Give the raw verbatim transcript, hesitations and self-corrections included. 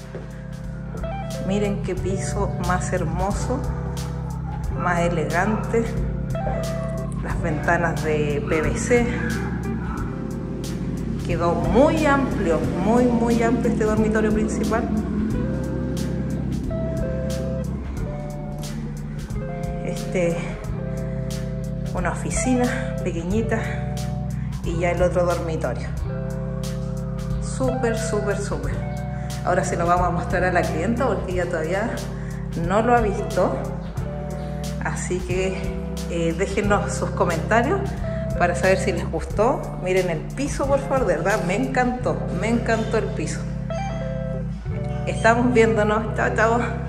Miren qué piso más hermoso, más elegante. Las ventanas de P V C. Quedó muy amplio, muy muy amplio este dormitorio principal. Este, una oficina pequeñita y ya el otro dormitorio. Súper, súper, súper. Ahora se lo vamos a mostrar a la clienta porque ella todavía no lo ha visto. Así que eh, déjenos sus comentarios para saber si les gustó. Miren el piso, por favor, de verdad, me encantó, me encantó el piso. Estamos viéndonos, chao, chao.